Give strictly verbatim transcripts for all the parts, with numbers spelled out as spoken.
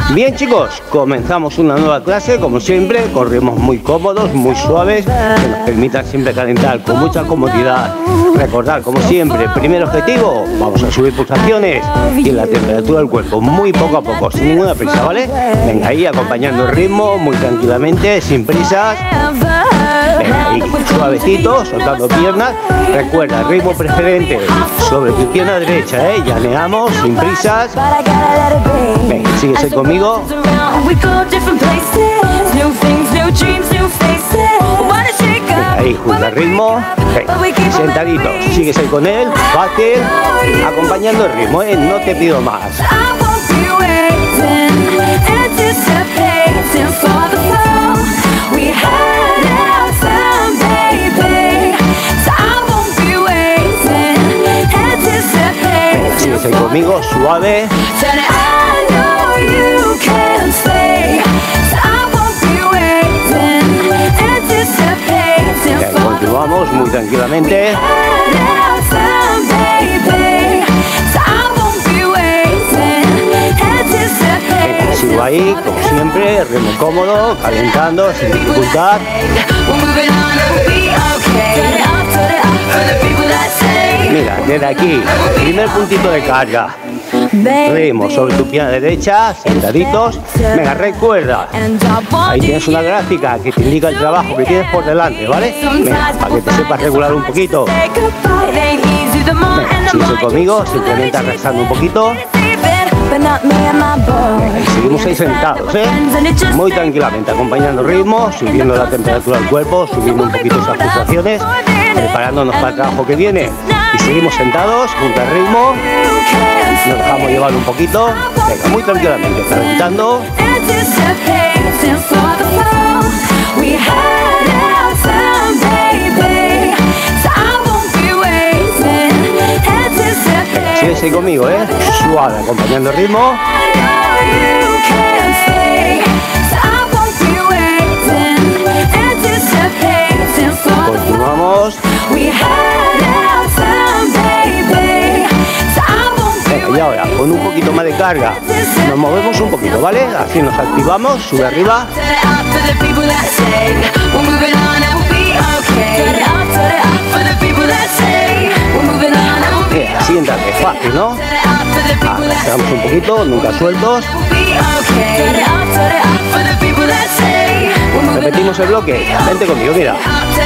Bien, chicos, comenzamos una nueva clase, como siempre, con ritmos muy cómodos, muy suaves, que nos permitan siempre calentar con mucha comodidad. Recordad, como siempre, primer objetivo, vamos a subir pulsaciones y la temperatura del cuerpo, muy poco a poco, sin ninguna prisa, ¿vale? Venga ahí, acompañando el ritmo, muy tranquilamente, sin prisas. Venga ahí, suavecito, soltando piernas. Recuerda, ritmo preferente sobre tu pierna derecha, ¿eh? Llaneamos, sin prisas. Venga, síguese conmigo. Venga, ahí, junto al ritmo. Venga, sentadito, síguese con él, fácil, acompañando el ritmo, ¿eh? No te pido más. Síguese conmigo, suave. Ya, continuamos muy tranquilamente. Venga, sigo ahí, como siempre, ritmo cómodo, calentando, sin dificultad. Mira, desde aquí, primer puntito de carga. Ritmo sobre tu pierna derecha, sentaditos. Venga, recuerda, ahí tienes una gráfica que te indica el trabajo que tienes por delante, ¿vale? Venga, para que te sepas regular un poquito. Venga, sigue conmigo, simplemente arrastrando un poquito. Venga, y seguimos ahí sentados, ¿eh? Muy tranquilamente, acompañando el ritmo, subiendo la temperatura del cuerpo, subiendo un poquito esas pulsaciones, preparándonos para el trabajo que viene. Y seguimos sentados, junto al ritmo. Nos dejamos llevar un poquito. Venga, muy tranquilamente, calentando. Venga, síguese conmigo, ¿eh? Suave, acompañando el ritmo. Continuamos. Venga, y ahora, con un poquito más de carga, nos movemos un poquito, ¿vale? Así nos activamos, sube arriba. Venga, siéntate, fácil, ¿no? Arrastramos un poquito, nunca sueltos. Repetimos el bloque, vente conmigo, mira.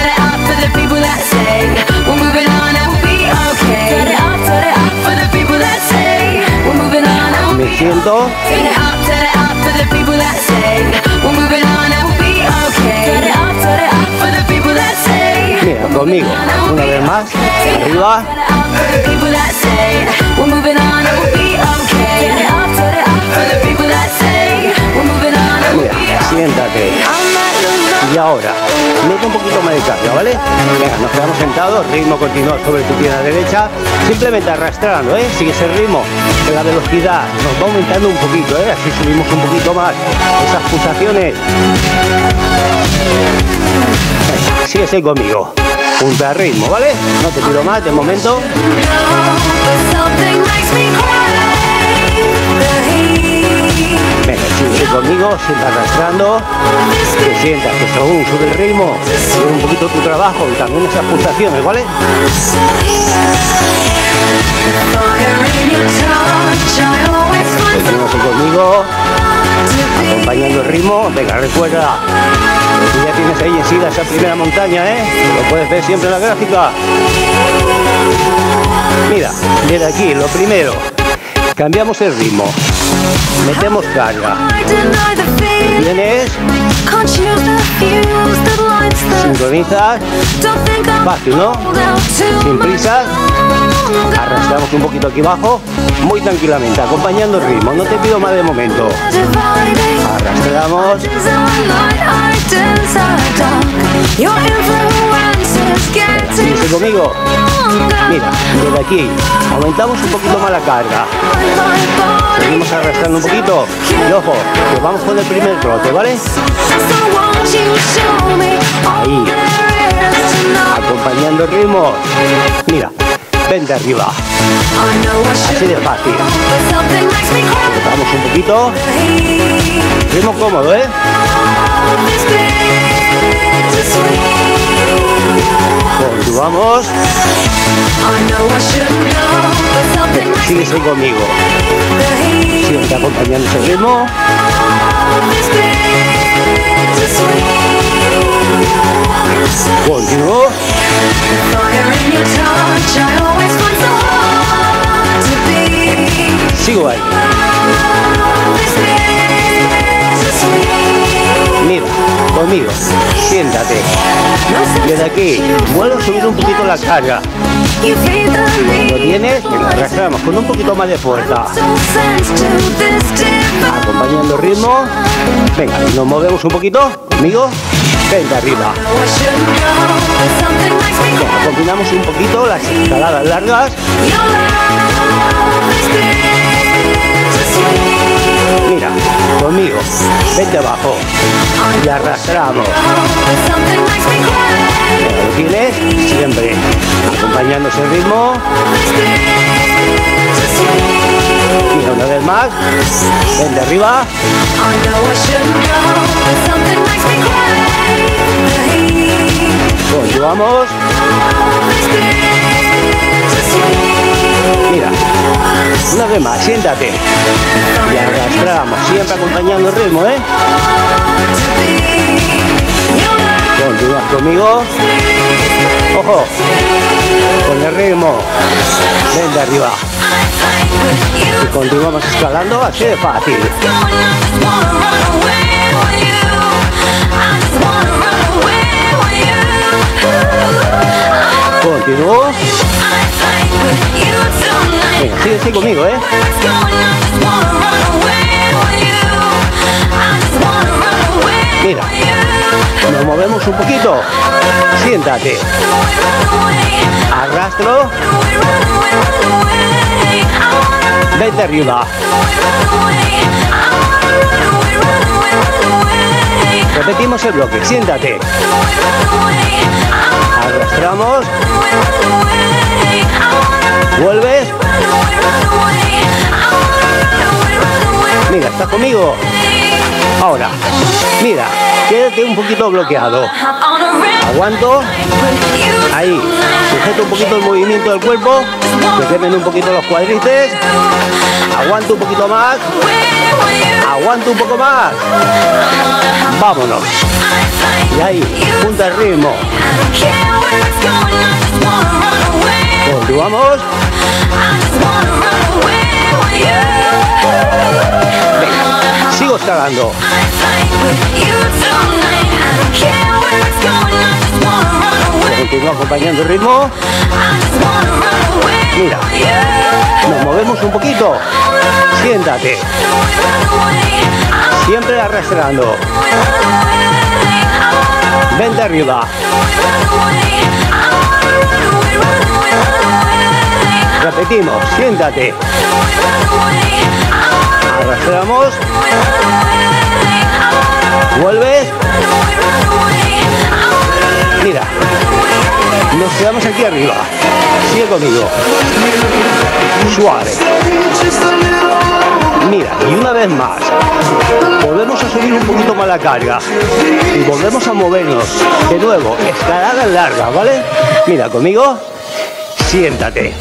Me siento. Mira, conmigo, una vez más, arriba. Mira, siéntate. Y ahora, mete un poquito más de carga, ¿vale? Venga, nos quedamos sentados, ritmo continuo sobre tu pierna derecha, simplemente arrastrando, ¿eh? Sigue ese ritmo, que la velocidad nos va aumentando un poquito, ¿eh? Así subimos un poquito más esas pulsaciones. Venga, síguese conmigo, junto al ritmo, ¿vale? No te pido más de momento. Venga, sigue conmigo, siempre arrastrando, que sientas que según sube el ritmo, sube un poquito tu trabajo y también esas pulsaciones, ¿vale? Seguimos conmigo, acompañando el ritmo. Venga, recuerda que ya tienes ahí enseguida esa primera montaña, ¿eh? Lo puedes ver siempre en la gráfica. Mira, desde aquí, lo primero, cambiamos el ritmo, metemos carga. Tienes, sincronizas, fácil, ¿no? Sin prisas, arrastramos un poquito aquí abajo, muy tranquilamente, acompañando el ritmo, no te pido más de momento. Arrastramos. Síguese conmigo. Mira, desde aquí aumentamos un poquito más la carga. Seguimos arrastrando un poquito. Y ojo, que vamos con el primer trote, ¿vale? Ahí, acompañando el ritmo. Mira, vente arriba. Así de fácil. Vamos un poquito. Ritmo cómodo, ¿eh? Continuamos. Sigues ahí conmigo. Siempre acompañando ese ritmo. Continúo. Sigo ahí. Mira, conmigo, siéntate. Desde aquí, vuelvo a subir un poquito la carga. Lo tienes, y lo arrastramos con un poquito más de fuerza. Acompañando el ritmo. Venga, nos movemos un poquito. Conmigo, vente arriba. Venga, combinamos un poquito las escaladas largas. Mira, conmigo, vente abajo y arrastramos. Lo tienes siempre, acompañando ese ritmo. Mira, una vez más, vente arriba. Continuamos. Mira, una vez más, siéntate y arrastramos, siempre acompañando el ritmo, ¿eh? Continúas conmigo. Ojo, con el ritmo. Vente arriba. Y continuamos escalando, así de fácil. Continúo. Venga, sigue, sigue conmigo, ¿eh? Mira, nos movemos un poquito. Siéntate. Arrastro. Vente arriba. Repetimos el bloque. Siéntate. Arrastramos. Vuelves. Mira, ¿estás conmigo? Ahora, mira, quédate un poquito bloqueado. Aguanto. Ahí. Sujeto un poquito el movimiento del cuerpo. Que queden un poquito los cuádriceps. Aguanto un poquito más. Aguanto un poco más. Vámonos. Y ahí, punta el ritmo. Continuamos. Venga, sigo escalando. Continúo acompañando el ritmo. Mira, nos movemos un poquito. Siéntate. Siempre arrastrando. Vente arriba. Repetimos, siéntate. Arrastramos. Vuelves. Mira, nos quedamos aquí arriba. Sigue conmigo. Suave. Mira, y una vez más, volvemos a subir un poquito más la carga y volvemos a movernos de nuevo, escaladas largas, ¿vale? Mira, conmigo, siéntate.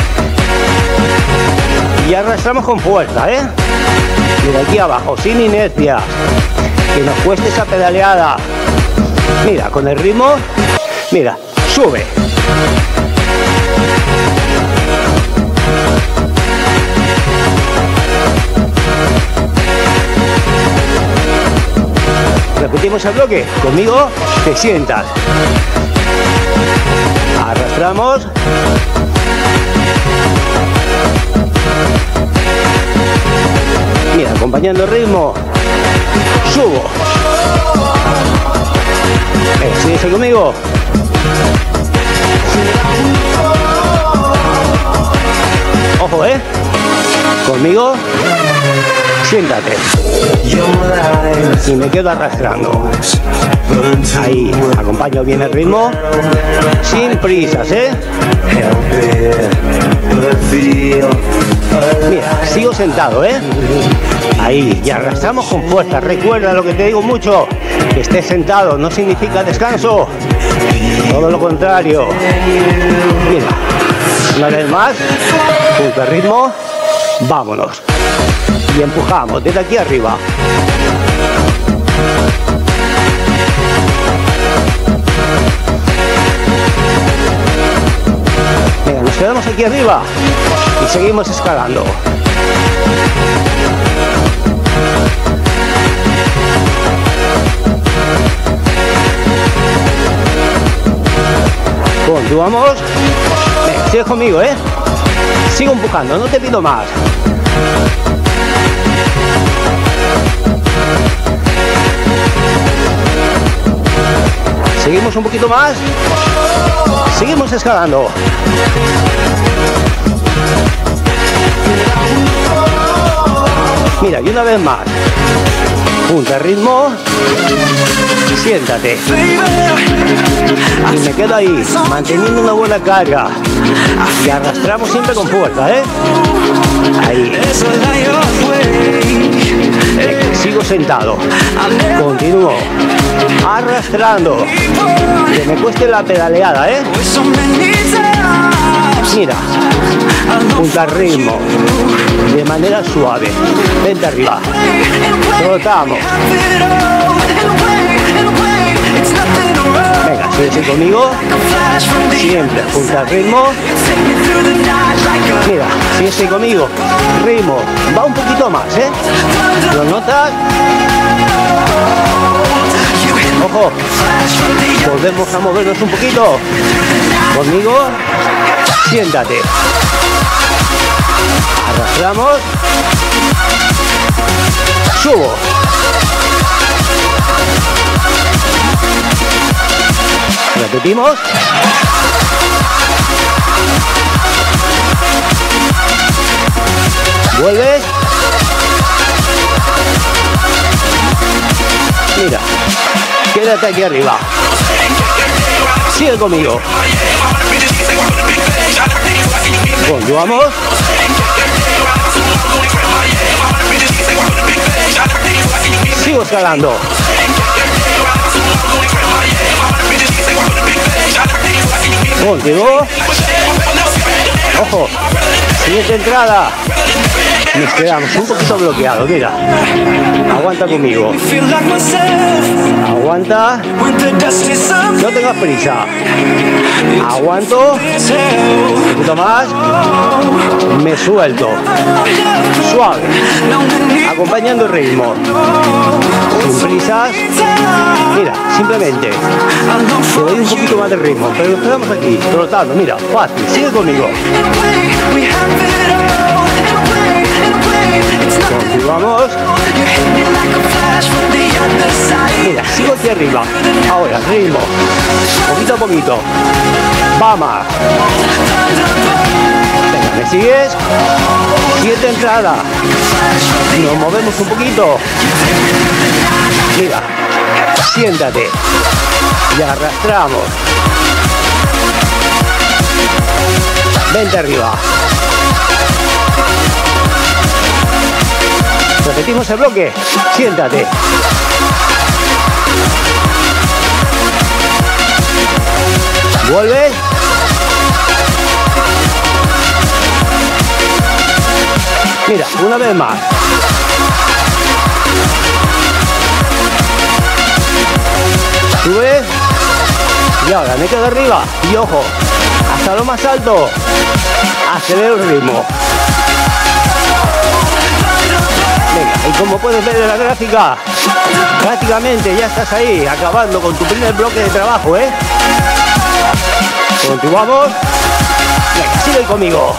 Y arrastramos con fuerza, ¿eh? Mira, aquí abajo, sin inercia, que nos cueste esa pedaleada. Mira, con el ritmo, mira, sube. Repetimos el bloque. Conmigo, te sientas. Arrastramos. Mira, acompañando el ritmo. Subo. Eh, ¿Sigues conmigo? Ojo, ¿eh? Conmigo. Siéntate. Y me quedo arrastrando. Ahí, acompaño bien el ritmo. Sin prisas, ¿eh? Mira, sigo sentado, ¿eh? Ahí, y arrastramos con fuerza. Recuerda lo que te digo mucho, que estés sentado no significa descanso, todo lo contrario. Mira, una vez más, punto de ritmo, vámonos. Y empujamos desde aquí arriba. Venga, nos quedamos aquí arriba y seguimos escalando. Continuamos. Venga, sigue conmigo, ¿eh? Sigo empujando, no te pido más. Seguimos un poquito más. Seguimos escalando. Mira, y una vez más. Punta de ritmo. Siéntate. Y me quedo ahí, manteniendo una buena carga. Y arrastramos siempre con fuerza, ¿eh? Ahí. Sigo sentado. Continúo. Arrastrando. Que me cueste la pedaleada, ¿eh? Mira. Punta de ritmo. De manera suave. Vente arriba. Rotamos. Venga, sigue conmigo. Siempre punta de ritmo. Mira, sigue conmigo. Ritmo. Va un poquito más, ¿eh? ¿Lo notas? Ojo. Volvemos a movernos un poquito. Conmigo. Siéntate. Arrastramos. Subo. Repetimos. Vuelves. Mira. Quédate aquí arriba. Sigue conmigo. Continuamos. Sigo escalando. Continúo. Ojo. Siguiente entrada. Nos quedamos un poquito bloqueados, mira. Aguanta conmigo. Aguanta. No tengas prisa. Aguanto. Un poquito más. Me suelto. Suave. Acompañando el ritmo. Sin prisas. Mira, simplemente. Te doy un poquito más de ritmo. Pero nos quedamos aquí, trotando. Mira, fácil. Sigue conmigo. Continuamos. Mira, sigo aquí arriba. Ahora, ritmo. Poquito a poquito. Vamos. Venga, ¿me sigues? Siguiente entrada. Nos movemos un poquito. Mira. Siéntate. Y arrastramos. Vente arriba. Repetimos el bloque. Siéntate. Vuelve. Mira, una vez más. Sube. Y ahora me quedo arriba. Y ojo, hasta lo más alto. Acelero el ritmo. Venga, y como puedes ver en la gráfica, prácticamente ya estás ahí, acabando con tu primer bloque de trabajo, ¿eh? Continuamos. Venga, sigue conmigo.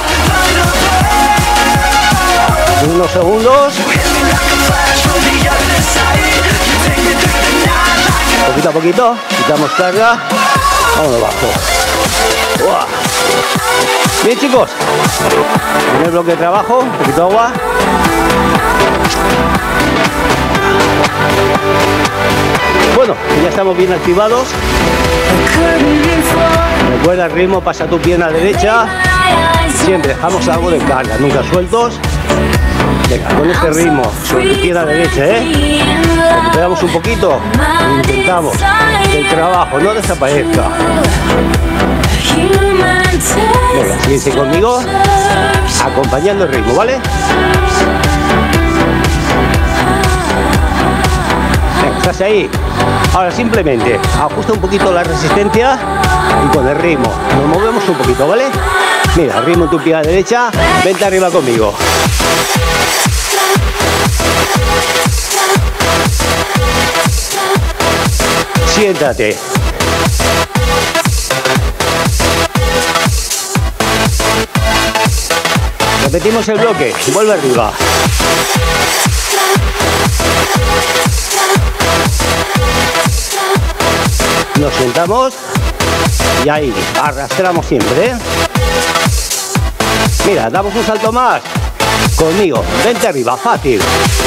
Unos segundos. Poquito a poquito, quitamos carga. Vámonos abajo. ¡Uah! Bien, chicos. Primer bloque de trabajo, un poquito de agua. Bueno, ya estamos bien activados. Recuerda el ritmo, pasa tu pierna derecha, Siempre dejamos algo de carga, nunca sueltos. Venga, con este ritmo, sobre izquierda a derecha, ¿eh? Recuperamos un poquito, intentamos que el trabajo no desaparezca. Venga, síguense conmigo, acompañando el ritmo, ¿vale? Venga, estás ahí. Ahora simplemente ajusta un poquito la resistencia y con el ritmo nos movemos un poquito, ¿vale? Mira, ritmo en tu pierna derecha, vente arriba conmigo. Siéntate. Repetimos el bloque, vuelve arriba. Nos sentamos y ahí, arrastramos siempre, ¿eh? Mira, damos un salto más. Conmigo, vente arriba, fácil.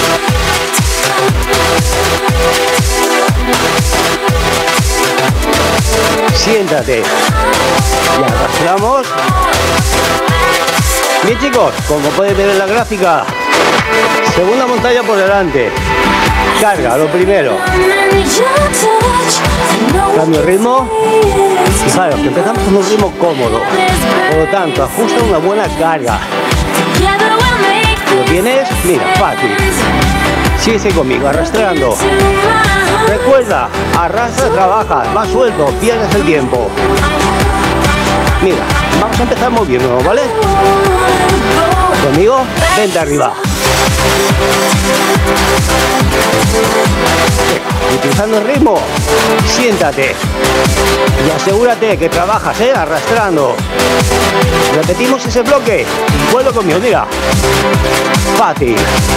Siéntate. Y arrastramos. Bien, chicos, como podéis ver en la gráfica, segunda montaña por delante. Carga, lo primero. Cambio de ritmo. Fijaros que empezamos con un ritmo cómodo. Por lo tanto, ajusta una buena carga. ¿Lo tienes? Mira, fácil. Síguese conmigo, arrastrando. Recuerda, arrastra, trabaja, va suelto, pierdes el tiempo. Mira, vamos a empezar moviéndonos, ¿vale? Conmigo, vente arriba. Utilizando el ritmo, siéntate y asegúrate que trabajas, ¿eh? Arrastrando. Repetimos ese bloque. Vuelvo conmigo, mira. Fácil.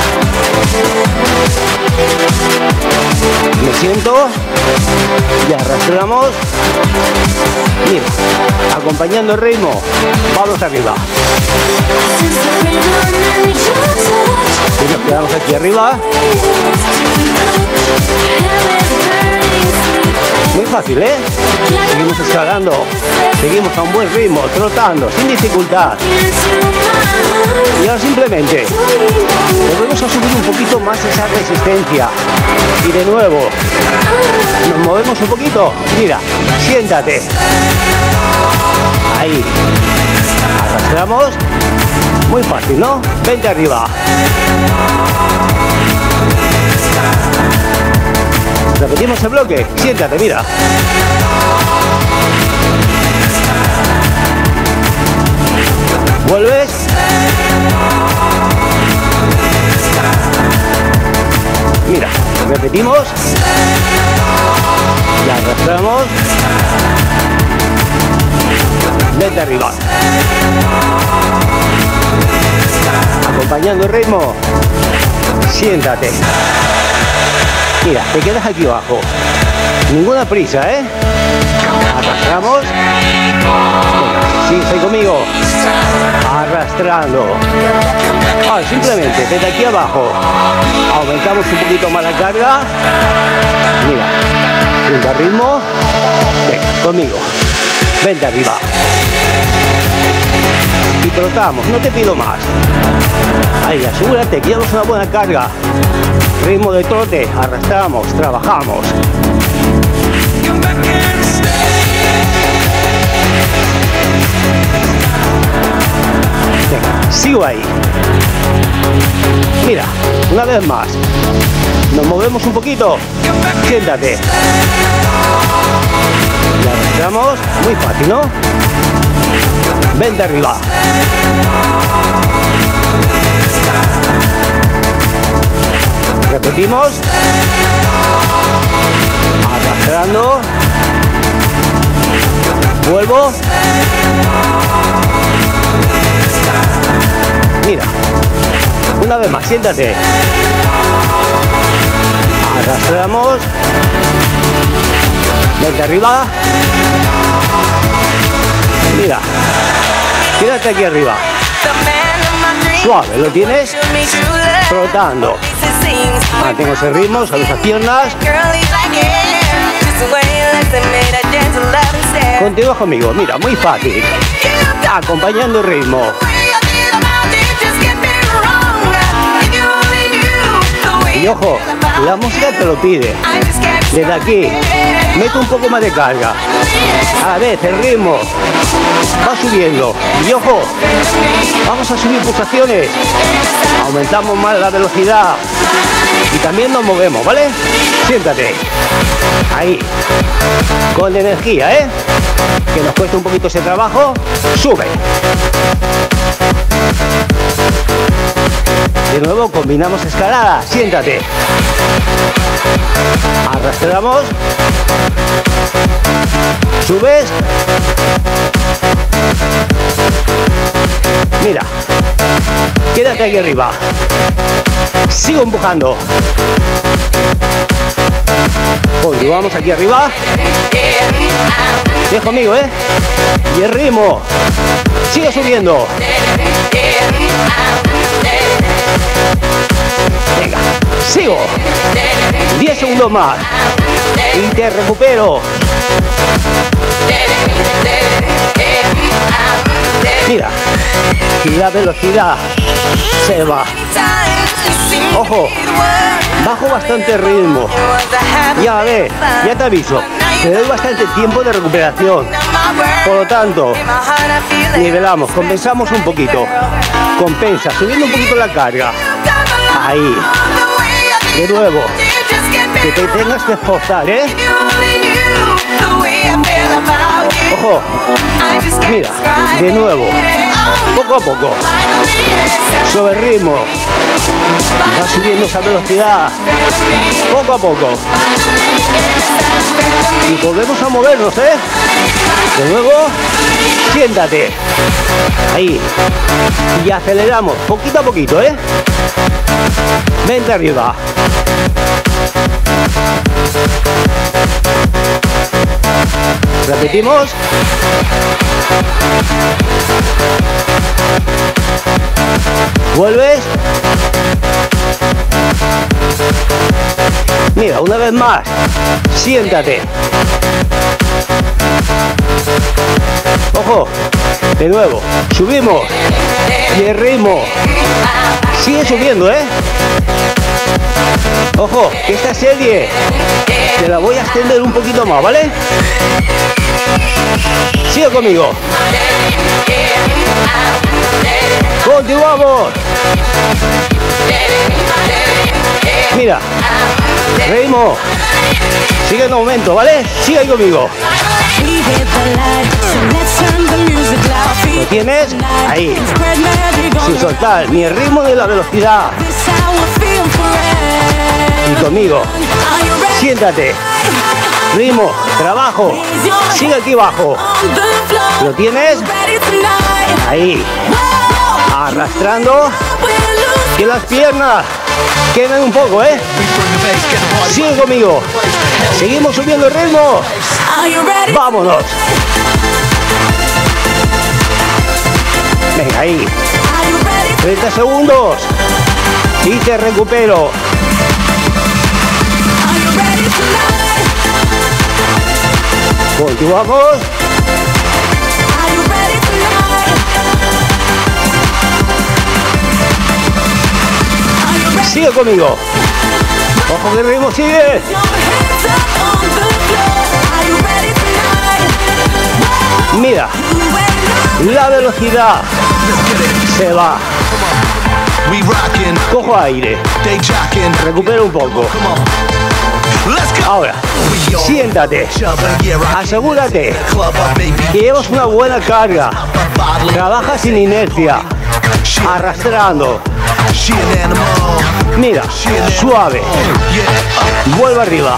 Me siento y arrastramos. Mira, acompañando el ritmo. Vamos arriba. Y nos quedamos aquí arriba. Muy fácil, ¿eh? Seguimos escalando, seguimos a un buen ritmo, trotando, sin dificultad. Y ahora simplemente volvemos a subir un poquito más esa resistencia. Y de nuevo, nos movemos un poquito. Mira, siéntate. Ahí. Arrastramos. Muy fácil, ¿no? Vente arriba. Repetimos el bloque. Siéntate, mira. Vuelves. Mira, repetimos. Y arrastramos. Vente arriba. Acompañando el ritmo. Siéntate. Mira, te quedas aquí abajo. Ninguna prisa, ¿eh? Arrastramos. Sigue conmigo. Arrastrando. Ah, simplemente desde aquí abajo aumentamos un poquito más la carga. Mira, junto al ritmo. Venga, conmigo. Vente arriba. Y trotamos, no te pido más. Ahí, asegúrate que llevamos una buena carga. Ritmo de trote, arrastramos, trabajamos. Venga, sigo ahí. Mira, una vez más. Nos movemos un poquito. Siéntate. Y arrastramos, muy fácil, ¿no? Vente arriba. Repetimos. Arrastrando. Vuelvo. Mira. Una vez más, siéntate. Arrastramos. Vente arriba. Mira. Quédate aquí arriba. Suave, ¿lo tienes? Trotando. Mantengo ese ritmo, sobre esas piernas. Continúa conmigo, mira, muy fácil. acompañando el ritmo. Y ojo, la música te lo pide. Desde aquí, mete un poco más de carga. A la vez, el ritmo va subiendo. Y ojo, vamos a subir pulsaciones. Aumentamos más la velocidad. Y también nos movemos, ¿vale? Siéntate. Ahí. Con energía, ¿eh? Que nos cuesta un poquito ese trabajo. Sube. De nuevo combinamos escalada. Siéntate. Arrastramos. Subes. Mira. Quédate aquí arriba. Sigo empujando. Continuamos aquí arriba. Ven conmigo, ¿eh? Y el ritmo. Sigue subiendo. Venga, sigo. diez segundos más. Y te recupero. Mira. Y la velocidad se va. Ojo. Bajo bastante ritmo. Ya a ver, ya te aviso. Te doy bastante tiempo de recuperación. Por lo tanto, nivelamos, compensamos un poquito. Compensa, subiendo un poquito la carga. Ahí. De nuevo. Que te tengas que esforzar, ¿eh? Ojo. Mira, de nuevo. Poco a poco. Sobre el ritmo. Va subiendo esa velocidad. Poco a poco. Y volvemos a movernos, ¿eh? De nuevo. Siéntate. Ahí. Y aceleramos. Poquito a poquito, ¿eh? Vente arriba. Repetimos. Vuelves. Mira, una vez más. Siéntate. Ojo. De nuevo. Subimos. Y el ritmo sigue subiendo, ¿eh? Ojo, que esta serie te la voy a extender un poquito más, ¿vale? Sigue conmigo. Continuamos. Mira. Ritmo. Sigue en aumento, ¿vale? Sigue ahí conmigo. ¿Lo tienes? Ahí. Sin soltar ni el ritmo ni la velocidad. Y conmigo. Siéntate. Ritmo. Trabajo. Sigue aquí abajo. ¿Lo tienes? Ahí. Arrastrando. Que las piernas queden un poco, ¿eh? Sigue conmigo. Seguimos subiendo el ritmo. Vámonos. Venga, ahí. treinta segundos. Y te recupero. Continuamos. Sigue conmigo. Ojo que el ritmo sigue. Mira, la velocidad se va. Cojo aire. Recupero un poco. Ahora, siéntate. Asegúrate que llevas una buena carga. Trabaja sin inercia. Arrastrando. Mira, suave. Vuelve arriba.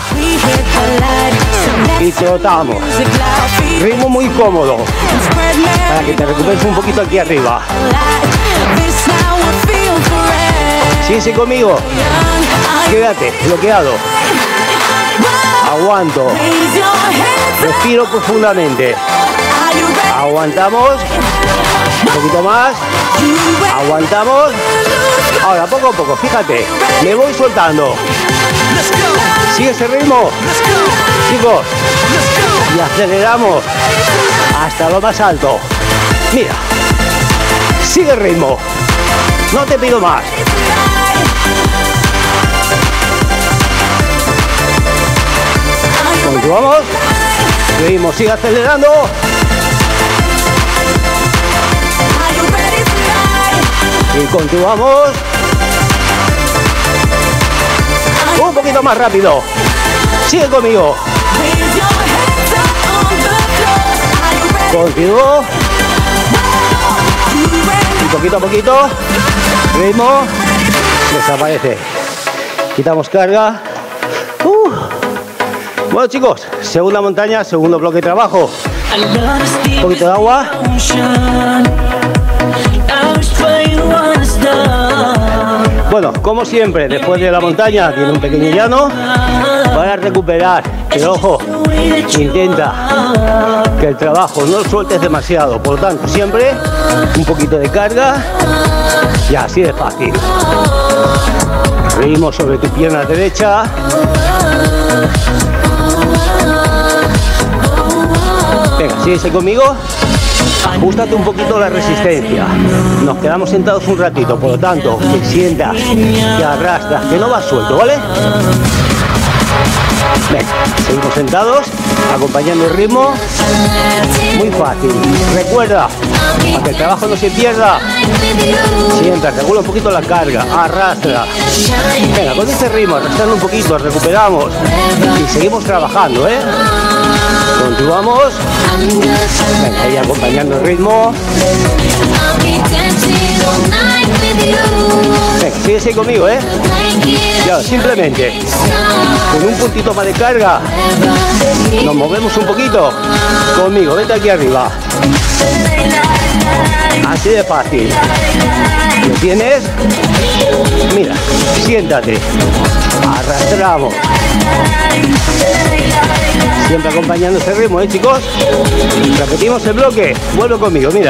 Y trotamos. Ritmo muy cómodo. Para que te recuperes un poquito aquí arriba. Sigue conmigo. Quédate, bloqueado. Aguanto. Respiro profundamente. Aguantamos. Un poquito más. Aguantamos. Ahora, poco a poco, fíjate. Me voy soltando. Sigue ese ritmo. Chicos. Y aceleramos hasta lo más alto. Mira, sigue el ritmo, no te pido más. Continuamos, seguimos, sigue acelerando. Y continuamos. Un poquito más rápido. Sigue conmigo. Continúo. Y poquito a poquito. Ritmo. Desaparece. Quitamos carga. Uh. Bueno, chicos, segunda montaña, segundo bloque de trabajo. Un poquito de agua. Bueno, como siempre, después de la montaña tiene un pequeño llano para recuperar. Pero ojo, intenta que el trabajo no lo sueltes demasiado. Por lo tanto, siempre un poquito de carga y así de fácil. Ritmo sobre tu pierna derecha. Venga, síguese conmigo. Ajustate un poquito la resistencia. Nos quedamos sentados un ratito, por lo tanto, que sientas, que arrastras, que no vas suelto, ¿vale? Venga, seguimos sentados, acompañando el ritmo. Muy fácil. Recuerda, para que el trabajo no se pierda, sienta, regula un poquito la carga, arrastra. Venga, con este ritmo, arrastrando un poquito, recuperamos y seguimos trabajando, ¿eh? Continuamos. Venga, ahí acompañando el ritmo. Venga, síguese conmigo, ¿eh? Ya, simplemente con un puntito más de carga nos movemos un poquito. Conmigo, vete aquí arriba. Así de fácil. ¿Lo tienes? Mira, siéntate. Arrastramos. Siempre acompañando ese ritmo, ¿eh, chicos? Repetimos el bloque. Vuelve conmigo, mira.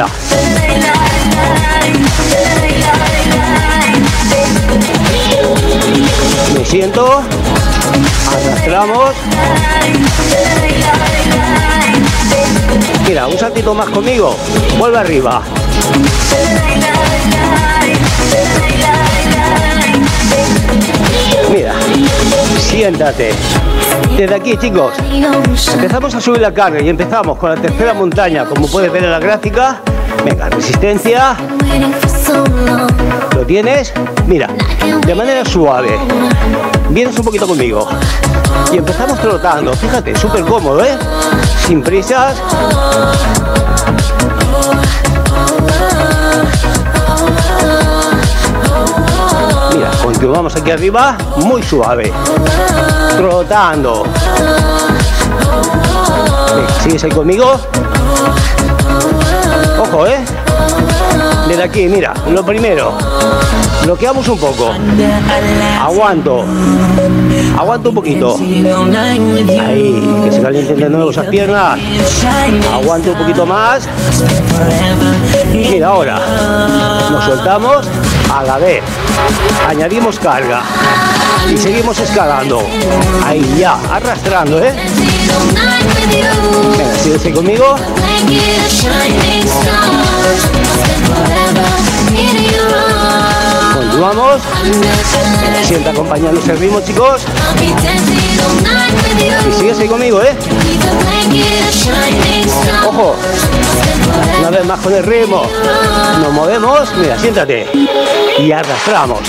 Me siento. Arrastramos. Mira, un saltito más conmigo. Vuelve arriba. Mira, siéntate. Desde aquí, chicos, empezamos a subir la carga y empezamos con la tercera montaña, como puedes ver en la gráfica. Venga, resistencia. ¿Lo tienes? Mira, de manera suave. Vienes un poquito conmigo. Y empezamos trotando. Fíjate, súper cómodo, ¿eh? Sin prisas. Mira, continuamos aquí arriba, muy suave. Trotando. Venga, ¿sigues ahí conmigo? Ojo, ¿eh? Desde aquí, mira, lo primero, bloqueamos un poco. Aguanto. Aguanto un poquito. Ahí, que se calienten de nuevo esas piernas. Aguanto un poquito más. Mira, ahora nos soltamos a la vez. Añadimos carga. Y seguimos escalando. Ahí ya, arrastrando, ¿eh? Venga, síguese conmigo. Continuamos. Sienta acompañando ese ritmo, chicos. Y síguese conmigo, ¿eh? Ojo. Una vez más con el ritmo. Nos movemos. Mira, siéntate. Y arrastramos.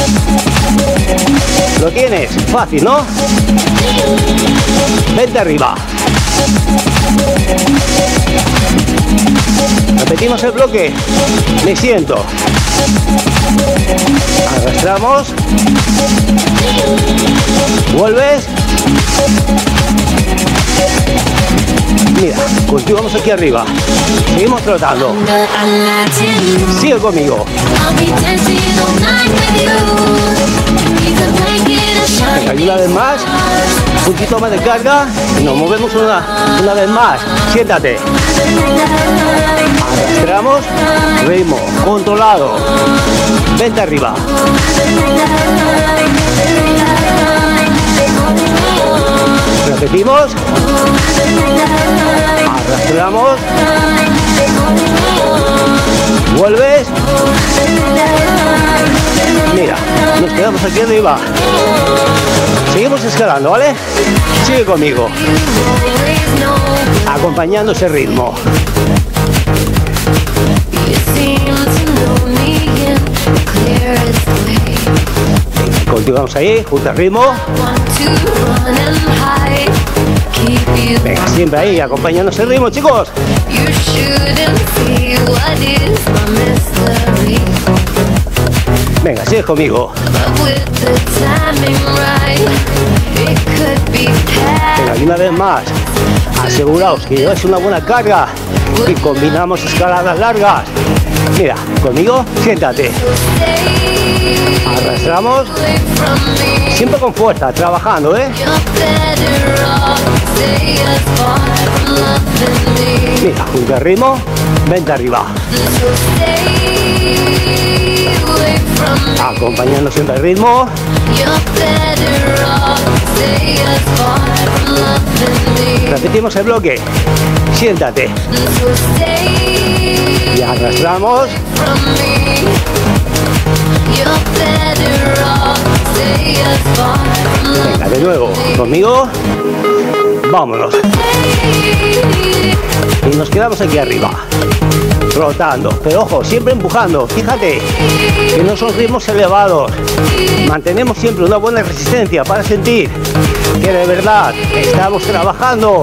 ¿Lo tienes? Fácil, ¿no? Vente arriba. Repetimos el bloque. Me siento. Arrastramos. Vuelves. Mira, continuamos aquí arriba. Seguimos trotando. Sigue conmigo. Venga, y una vez más. Un poquito más de carga. Y nos movemos una, una vez más. Siéntate. Arrastramos. Ritmo controlado. Vente arriba. Repetimos. Arrastramos. Vuelves. Mira, nos quedamos aquí arriba. Seguimos escalando, ¿vale? Sigue conmigo. Acompañando ese ritmo. Continuamos ahí, junto al ritmo. Venga, siempre ahí, acompañando ese ritmo, chicos. Venga, sigue conmigo. Venga, y una vez más, aseguraos que lleváis una buena carga y combinamos escaladas largas. Mira, conmigo, siéntate. Arrastramos. Siempre con fuerza, trabajando, ¿eh? Mira, junto al ritmo, vente arriba. Acompañando siempre el ritmo. Repetimos el bloque. Siéntate. Y arrastramos. Venga, de nuevo, conmigo. Vámonos. Y nos quedamos aquí arriba, rotando, pero ojo, siempre empujando. Fíjate que no son ritmos elevados. Mantenemos siempre una buena resistencia para sentir que de verdad estamos trabajando.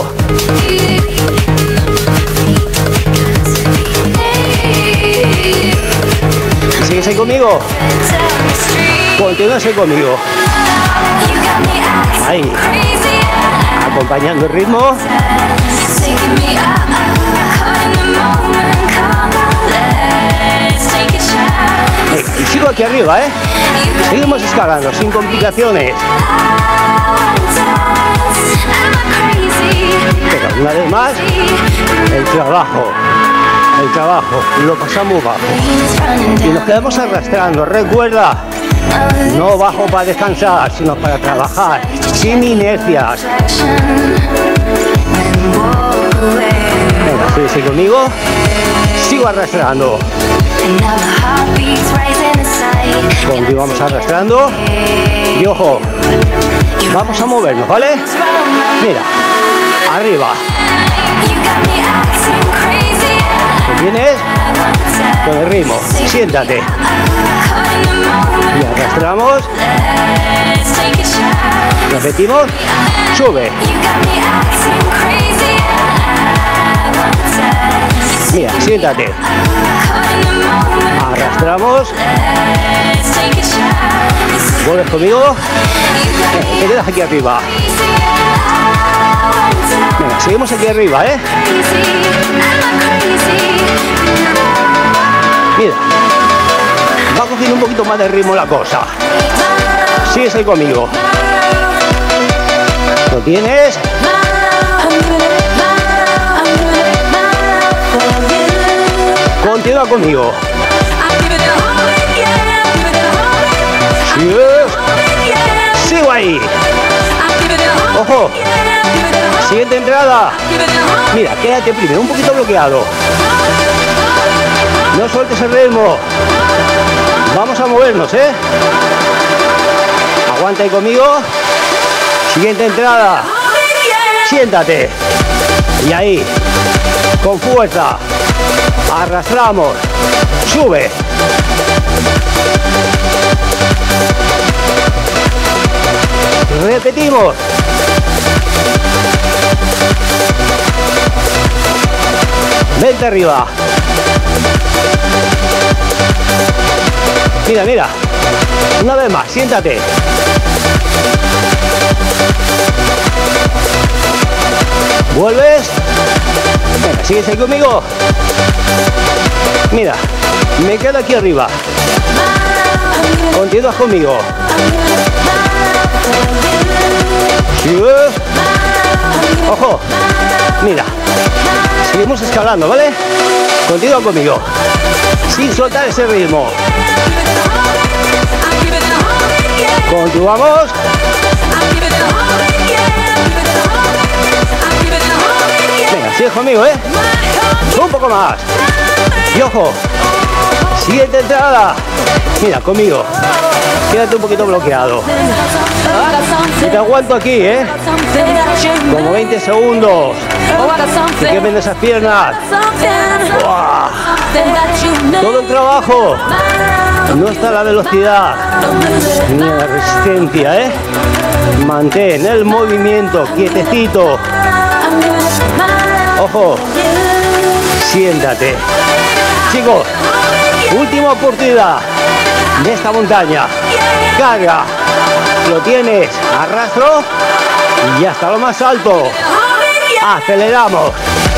¿Sigues ahí conmigo? Continúas ahí conmigo. Ahí. Acompañando el ritmo. Y sigo aquí arriba, ¿eh? Seguimos escalando sin complicaciones. Pero una vez más, el trabajo. El trabajo, lo pasamos bajo y nos quedamos arrastrando. Recuerda, no bajo para descansar, sino para trabajar, sin inercias. Venga, sigue conmigo. Sigo arrastrando. Continuamos arrastrando. Y ojo, vamos a movernos, ¿vale? Mira, arriba. ¿Vienes? Con el ritmo. Siéntate. Y arrastramos. Repetimos. Sube. Mira, siéntate. Arrastramos. Vuelves conmigo. Te quedas aquí arriba. Venga, seguimos aquí arriba, ¿eh? Mira, va cogiendo un poquito más de ritmo la cosa. Sigues ahí conmigo. ¿Lo tienes? Continúa conmigo. Sigue. Sigo ahí. Ojo. Siguiente entrada. Mira, quédate primero un poquito bloqueado. No sueltes el ritmo. Vamos a movernos, ¿eh? Aguanta ahí conmigo. Siguiente entrada. Siéntate. Y ahí, con fuerza. Arrastramos. Sube. Repetimos. Vente arriba. Mira, mira. Una vez más, siéntate. Vuelves. Venga, ¿sigues ahí conmigo? Mira, me quedo aquí arriba. Continúas conmigo. Sigue. Ojo. Mira. Seguimos escalando, ¿vale? Continúa conmigo. Sin soltar ese ritmo. Continuamos. Venga, sigue conmigo, ¿eh? Un poco más. Y ojo, Siguiente entrada. Mira, conmigo. Quédate un poquito bloqueado. Y te aguanto aquí, ¿eh? Como veinte segundos. Que quemen esas piernas. ¡Buah! Todo el trabajo. No está la velocidad ni la resistencia, ¿eh? Mantén el movimiento quietecito. Ojo. Siéntate. Chicos, última oportunidad de esta montaña. Carga. Lo tienes. Arrastro. Y hasta lo más alto. Aceleramos.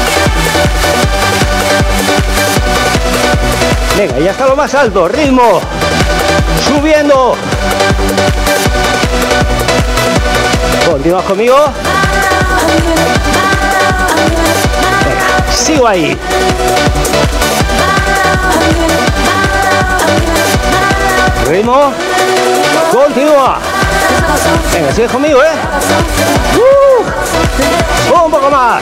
Venga, ya está lo más alto. Ritmo. Subiendo. Continúas conmigo. Venga, sigo ahí. Ritmo. Continúa. Venga, sigue conmigo, ¿eh? Uh, un poco más.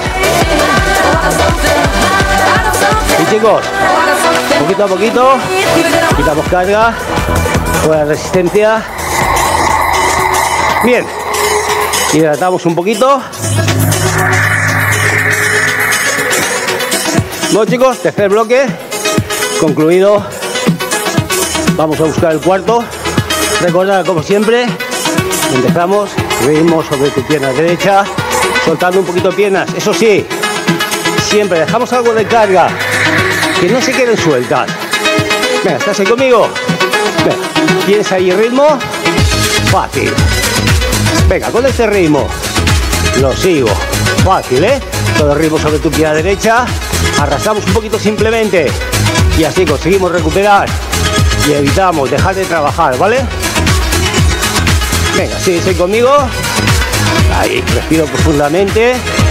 Y chicos, poquito a poquito, quitamos carga, fuera resistencia. Bien, hidratamos un poquito. Bueno chicos, tercer bloque concluido. Vamos a buscar el cuarto. Recordad, como siempre, empezamos, ritmo sobre tu pierna derecha, soltando un poquito piernas. Eso sí, siempre dejamos algo de carga, que no se queden sueltas. Venga, ¿estás ahí conmigo? Venga, ¿tienes ahí ritmo? Fácil. Venga, con este ritmo lo sigo. Fácil, ¿eh? Todo el ritmo sobre tu pierna derecha. Arrastramos un poquito simplemente. Y así conseguimos recuperar. Y evitamos dejar de trabajar, ¿vale? Venga, sí, sí conmigo. Ahí, respiro profundamente.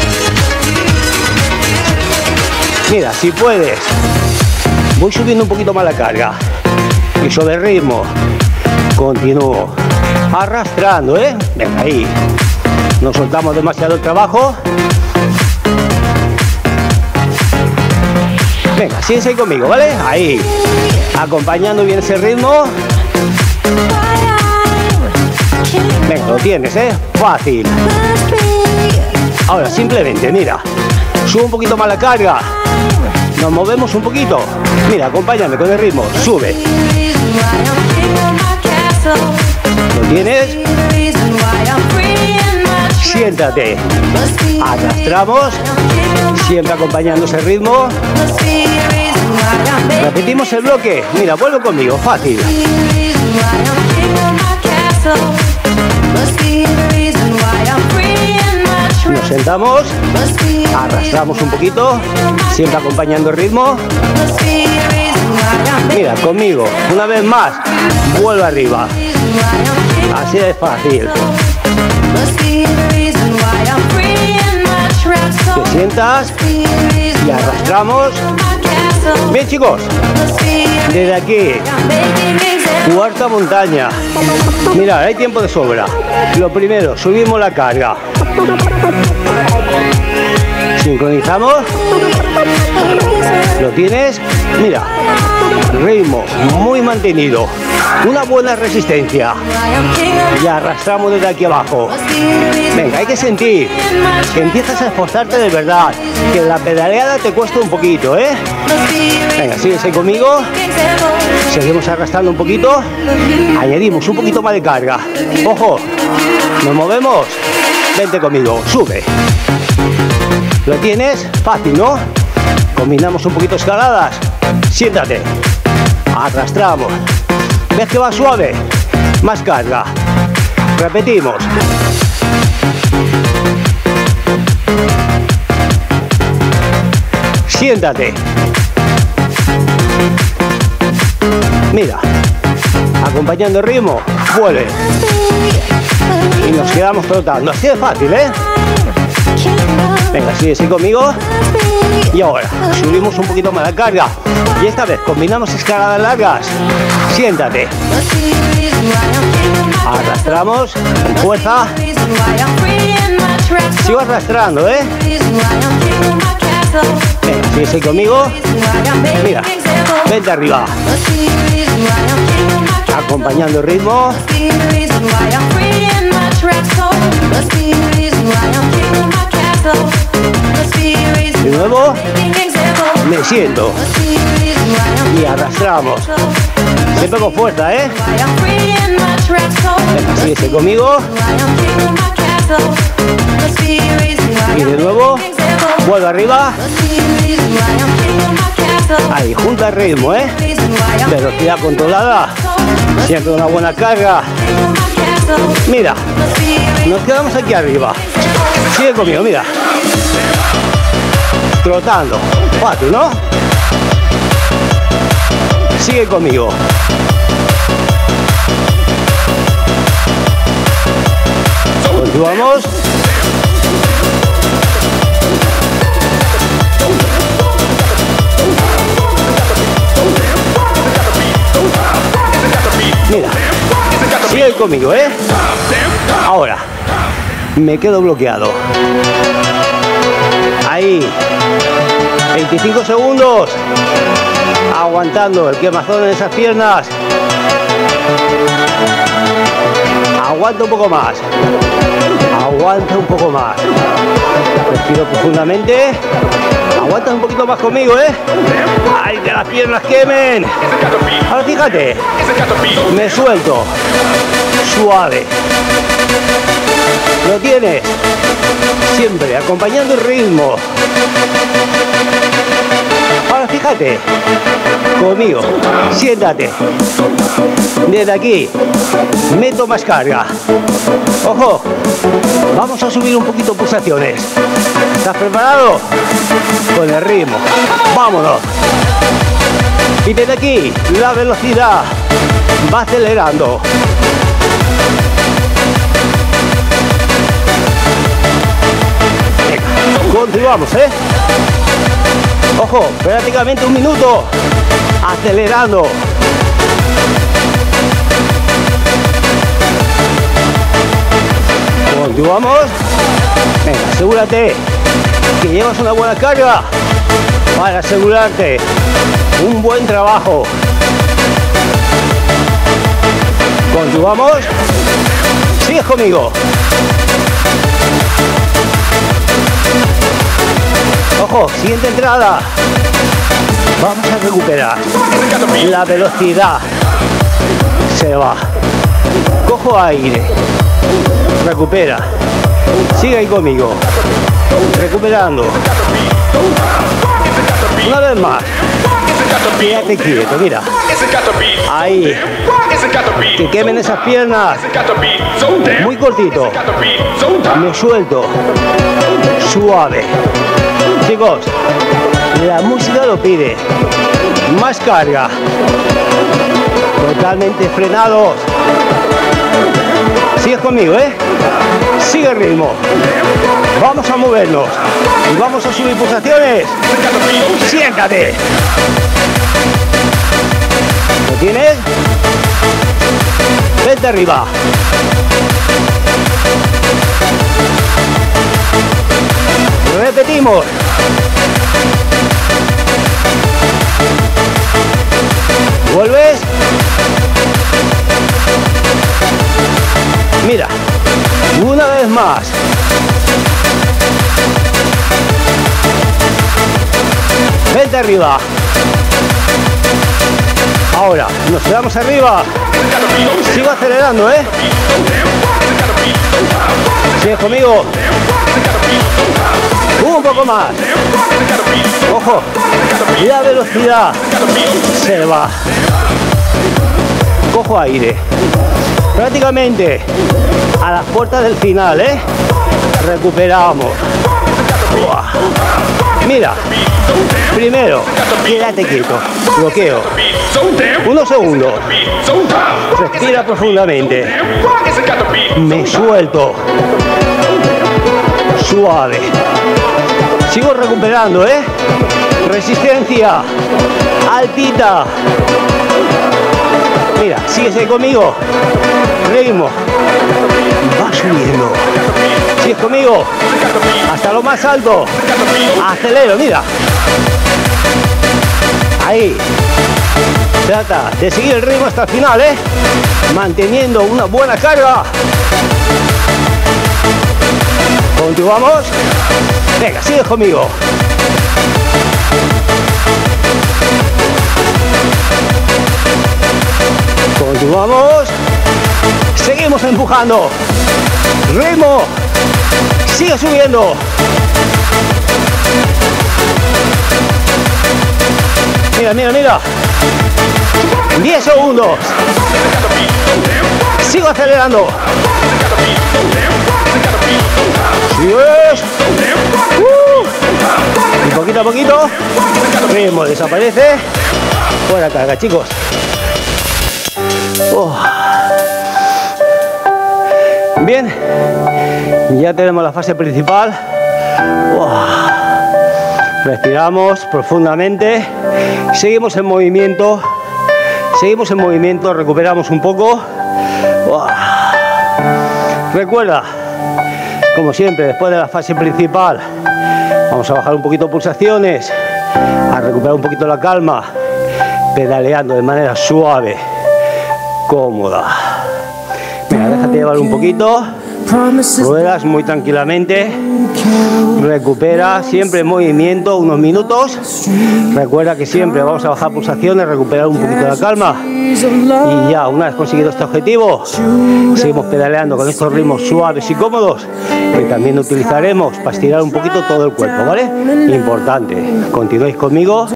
Mira, si puedes, voy subiendo un poquito más la carga. Y sobre el ritmo, continúo. Arrastrando, ¿eh? Venga, ahí. No soltamos demasiado el trabajo. Venga, síguese ahí conmigo, ¿vale? Ahí. Acompañando bien ese ritmo. Venga, lo tienes, ¿eh? Fácil. Ahora, simplemente, mira. Subo un poquito más la carga. Nos movemos un poquito. Mira, acompáñame con el ritmo. Sube. ¿Lo tienes? Siéntate. Arrastramos. Siempre acompañando ese ritmo. Repetimos el bloque. Mira, vuelve conmigo. Fácil. Nos sentamos. Arrastramos un poquito. Siempre acompañando el ritmo. Mira, conmigo. Una vez más. Vuelvo arriba. Así de fácil. Te sientas y arrastramos. Bien chicos, desde aquí, cuarta montaña. Mirad, hay tiempo de sobra. Lo primero, subimos la carga. Sincronizamos. ¿Lo tienes? Mira, ritmo muy mantenido. Una buena resistencia. Y arrastramos desde aquí abajo. Venga, hay que sentir que empiezas a esforzarte de verdad. Que la pedaleada te cuesta un poquito, ¿eh? Venga, síguese conmigo. Seguimos arrastrando un poquito. Añadimos un poquito más de carga. Ojo, nos movemos. Vente conmigo, sube. ¿Lo tienes? Fácil, ¿no? Combinamos un poquito escaladas. Siéntate. Arrastramos. ¿Ves que va suave? Más carga. Repetimos. Siéntate. Mira. Acompañando el ritmo. Vuelve. Y nos quedamos trotando. Así de fácil, ¿eh? Venga, sigue así conmigo. Y ahora subimos un poquito más la carga. Y esta vez combinamos escaladas largas. Siéntate. Arrastramos con fuerza. Sigo arrastrando, ¿eh? Venga, Sigue conmigo. Mira, vente arriba. Acompañando el ritmo. De nuevo. Me siento. Y arrastramos. Siempre con fuerza, ¿eh? Venga, síguese conmigo. Y de nuevo. Vuelvo arriba. Ahí, junta el ritmo, ¿eh? Velocidad controlada. Siempre una buena carga. Mira. Nos quedamos aquí arriba. Sigue conmigo, mira. Trotando. Fácil, ¿no? Sigue conmigo. Continuamos. Mira, sigue conmigo, ¿eh? Ahora, me quedo bloqueado. Ahí, veinticinco segundos. Aguantando el quemazón en esas piernas. Aguanta un poco más. Aguanta un poco más. Respiro profundamente. Aguanta un poquito más conmigo, ¿eh? ¡Ay, que las piernas quemen! Ahora fíjate. Me suelto. Suave. Lo tienes. Siempre acompañando el ritmo. Ahora fíjate. Conmigo. Siéntate. Desde aquí. Meto más carga. Ojo. Vamos a subir un poquito pulsaciones. ¿Estás preparado? Con el ritmo. Vámonos. Y desde aquí la velocidad va acelerando. Venga, continuamos, ¿eh? Ojo, prácticamente un minuto. Acelerando. Continuamos. Venga, asegúrate que llevas una buena carga para asegurarte un buen trabajo. Continuamos. Sigue conmigo. Ojo, siguiente entrada. Vamos a recuperar. La velocidad se va. Cojo aire. Recupera. Sigue ahí conmigo. Recuperando. Una vez más. Quédate quieto, mira. Ahí. Que quemen esas piernas. Muy cortito. Me suelto. Suave. Chicos, la música lo pide. Más carga. Totalmente frenados. Sigue conmigo, ¿eh? Sigue el ritmo. Vamos a movernos. Y vamos a subir pulsaciones. Siéntate. ¿Lo tienes? Vente arriba. Repetimos. ¿Vuelves? Mira, una vez más. Vente arriba. Ahora, nos quedamos arriba. Sigo acelerando, ¿eh? Sigue conmigo. Un poco más. Ojo. La velocidad se va. Cojo aire. Prácticamente a las puertas del final, ¿eh? Recuperamos. Uah. Mira. Primero, quédate quieto. Bloqueo. Unos segundos. Respira profundamente. Me suelto. Suave. Sigo recuperando, ¿eh? Resistencia. Altita. Mira, síguese conmigo. Ritmo. Va subiendo. Sigues conmigo. Hasta lo más alto. Acelero, mira. Ahí. Trata de seguir el ritmo hasta el final, ¿eh? Manteniendo una buena carga. Continuamos. Venga, sigue conmigo. Continuamos. Seguimos empujando. Ritmo. Sigue subiendo. Mira, mira, mira. diez segundos. Sigo acelerando. Yes. Uh. Y poquito a poquito. Ritmo desaparece. Buena carga, chicos. Oh. Bien. Ya tenemos la fase principal. Oh. Respiramos profundamente. Seguimos en movimiento. Seguimos en movimiento. Recuperamos un poco. Oh. Recuerda, como siempre, después de la fase principal, vamos a bajar un poquito pulsaciones, a recuperar un poquito la calma, pedaleando de manera suave, cómoda. Venga, déjate llevar un poquito. Ruedas muy tranquilamente. Recupera siempre en movimiento unos minutos. Recuerda que siempre vamos a bajar pulsaciones, recuperar un poquito la calma. Y ya, una vez conseguido este objetivo, seguimos pedaleando con estos ritmos suaves y cómodos, que también utilizaremos para estirar un poquito todo el cuerpo, ¿vale? Importante. Continuéis conmigo.